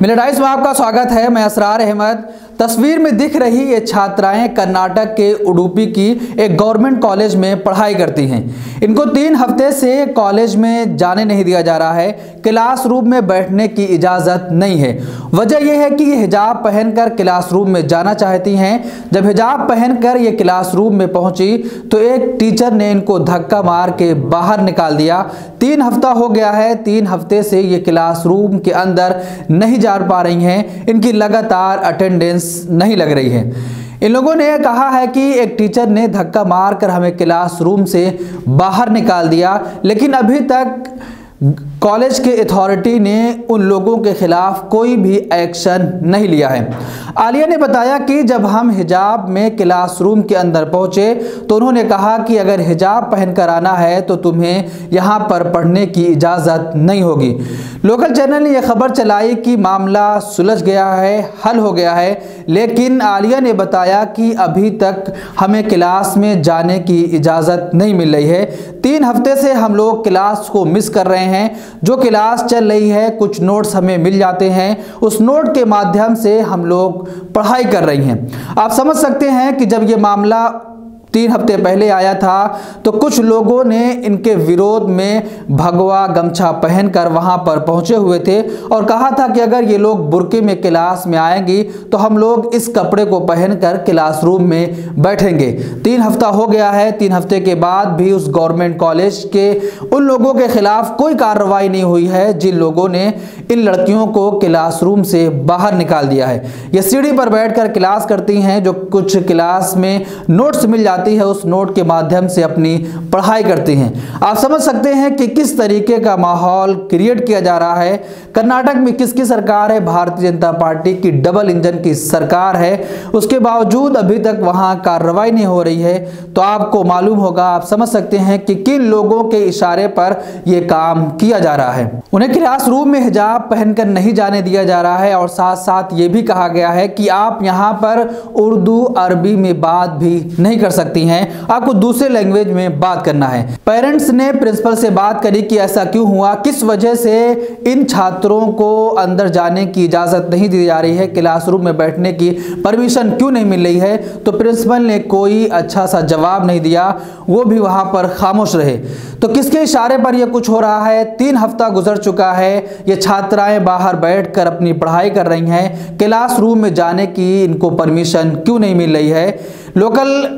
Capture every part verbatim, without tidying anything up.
मिलत टाइम्स में आपका स्वागत है। मैं असरार अहमद। तस्वीर में दिख रही ये छात्राएं कर्नाटक के उडुपी की एक गवर्नमेंट कॉलेज में पढ़ाई करती हैं। इनको तीन हफ्ते से कॉलेज में जाने नहीं दिया जा रहा है, क्लासरूम में बैठने की इजाज़त नहीं है। वजह यह है कि ये हिजाब पहनकर क्लासरूम में जाना चाहती हैं। जब हिजाब पहनकर ये क्लासरूम में पहुंची तो एक टीचर ने इनको धक्का मार के बाहर निकाल दिया। तीन हफ्ता हो गया है, तीन हफ्ते से ये क्लासरूम के अंदर नहीं जा पा रही हैं। इनकी लगातार अटेंडेंस नहीं लग रही है। इन लोगों ने कहा है कि एक टीचर ने धक्का मारकर हमें क्लासरूम से बाहर निकाल दिया, लेकिन अभी तक कॉलेज के अथॉरिटी ने उन लोगों के खिलाफ कोई भी एक्शन नहीं लिया है। आलिया ने बताया कि जब हम हिजाब में क्लासरूम के अंदर पहुंचे तो उन्होंने कहा कि अगर हिजाब पहनकर आना है तो तुम्हें यहां पर पढ़ने की इजाज़त नहीं होगी। लोकल चैनल ने यह खबर चलाई कि मामला सुलझ गया है, हल हो गया है, लेकिन आलिया ने बताया कि अभी तक हमें क्लास में जाने की इजाज़त नहीं मिल रही है। तीन हफ्ते से हम लोग क्लास को मिस कर रहे हैं। जो क्लास चल रही है, कुछ नोट्स हमें मिल जाते हैं, उस नोट के माध्यम से हम लोग पढ़ाई कर रही हैं। आप समझ सकते हैं कि जब ये मामला तीन हफ्ते पहले आया था तो कुछ लोगों ने इनके विरोध में भगवा गमछा पहनकर वहां पर पहुंचे हुए थे और कहा था कि अगर ये लोग बुर्के में क्लास में आएंगी तो हम लोग इस कपड़े को पहनकर क्लासरूम में बैठेंगे। तीन हफ्ता हो गया है, तीन हफ्ते के बाद भी उस गवर्नमेंट कॉलेज के उन लोगों के खिलाफ कोई कार्रवाई नहीं हुई है जिन लोगों ने इन लड़कियों को क्लासरूम से बाहर निकाल दिया है। ये सीढ़ी पर बैठकर क्लास करती हैं, जो कुछ क्लास में नोट्स मिल जाते है, उस नोट के माध्यम से अपनी पढ़ाई करती हैं। आप समझ सकते हैं कि किस तरीके का माहौल क्रिएट किया जा रहा है। कर्नाटक में किसकी सरकार है? भारतीय जनता पार्टी की डबल इंजन की सरकार है। उसके बावजूद अभी तक वहां कार्रवाई नहीं हो रही है। तो आपको मालूम होगा, आप समझ सकते हैं कि किन लोगों के इशारे पर यह काम किया जा रहा है। उन्हें क्लासरूम में हिजाब पहनकर नहीं जाने दिया जा रहा है और साथ साथ ये भी कहा गया है कि आप यहां पर उर्दू अरबी में बात भी नहीं कर सकते हैं, आपको दूसरे लैंग्वेज में बात करना है। पेरेंट्स ने प्रिंसिपल से बात करी कि ऐसा क्यों हुआ, किस वजह से इन छात्रों को अंदर जाने की इजाजत नहीं दी जा रही है, क्लासरूम में बैठने की परमिशन क्यों नहीं मिल रही है। तो प्रिंसिपल ने कोई अच्छा सा जवाब नहीं दिया, वो भी वहां पर खामोश रहे। तो किसके इशारे पर यह कुछ हो रहा है? तीन हफ्ता गुजर चुका है, ये छात्राएं बाहर बैठकर अपनी पढ़ाई कर रही हैं, क्लासरूम में जाने की इनको परमिशन क्यों नहीं मिल रही है। लोकल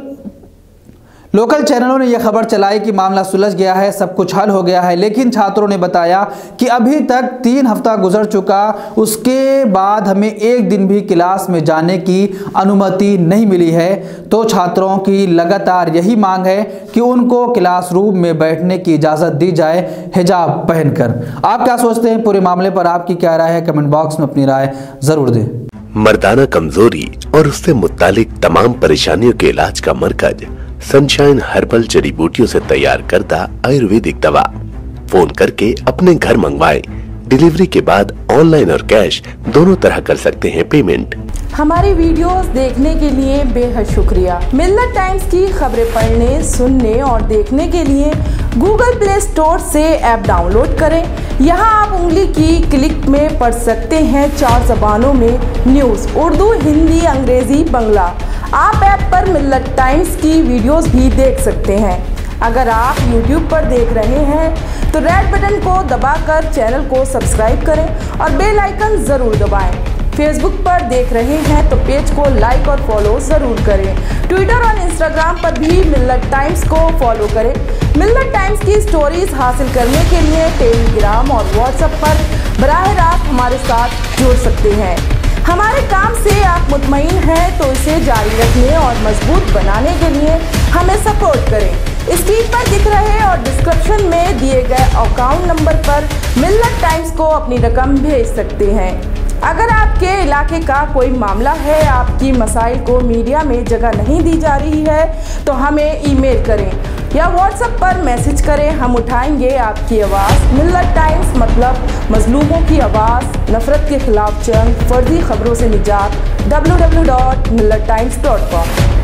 लोकल चैनलों ने यह खबर चलाई कि मामला सुलझ गया है, सब कुछ हल हो गया है, लेकिन छात्रों ने बताया कि अभी तक तीन हफ्ता गुजर चुका, उसके बाद हमें एक दिन भी क्लास में जाने की अनुमति नहीं मिली है। तो छात्रों की लगातार यही मांग है कि उनको क्लासरूम में बैठने की इजाज़त दी जाए हिजाब पहनकर। आप क्या सोचते हैं पूरे मामले पर? आपकी क्या राय है? कमेंट बॉक्स में अपनी राय जरूर दें। मर्दाना कमजोरी और उससे मुत्तालिक तमाम परेशानियों के इलाज का मरकज सनशाइन हर्बल जड़ी बूटियों से तैयार करता आयुर्वेदिक दवा। फोन करके अपने घर मंगवाएं। डिलीवरी के बाद ऑनलाइन और कैश दोनों तरह कर सकते हैं पेमेंट। हमारी वीडियोस देखने के लिए बेहद शुक्रिया। मिलत टाइम्स की खबरें पढ़ने, सुनने और देखने के लिए गूगल प्ले स्टोर से ऐप डाउनलोड करें। यहाँ आप उंगली की क्लिक में पढ़ सकते हैं चार जबानों में न्यूज़: उर्दू, हिंदी, अंग्रेजी, बांग्ला। आप ऐप पर मिलत टाइम्स की वीडियोस भी देख सकते हैं। अगर आप यूट्यूब पर देख रहे हैं तो रेड बटन को दबाकर चैनल को सब्सक्राइब करें और बेल आइकन ज़रूर दबाएं। फेसबुक पर देख रहे हैं तो पेज को लाइक और फॉलो ज़रूर करें। ट्विटर और इंस्टाग्राम पर भी मिलत टाइम्स को फॉलो करें। मिलत टाइम्स की स्टोरीज हासिल करने के लिए टेलीग्राम और व्हाट्सएप पर बराह रास्त हमारे साथ जुड़ सकते हैं। हमारे काम से आप मुतमईन हैं तो इसे जारी रखने और मजबूत बनाने के लिए हमें सपोर्ट करें। स्क्रीन पर दिख रहे और डिस्क्रिप्शन में दिए गए अकाउंट नंबर पर मिलत टाइम्स को अपनी रकम भेज सकते हैं। अगर आपके इलाके का कोई मामला है, आपकी मसाइल को मीडिया में जगह नहीं दी जा रही है, तो हमें ईमेल करें या व्हाट्सएप पर मैसेज करें। हम उठाएंगे आपकी आवाज़। मिलत टाइम्स मतलब मजलूमों की आवाज़, नफरत के खिलाफ जंग, फर्जी खबरों से निजात। W W W dot Millat times dot com.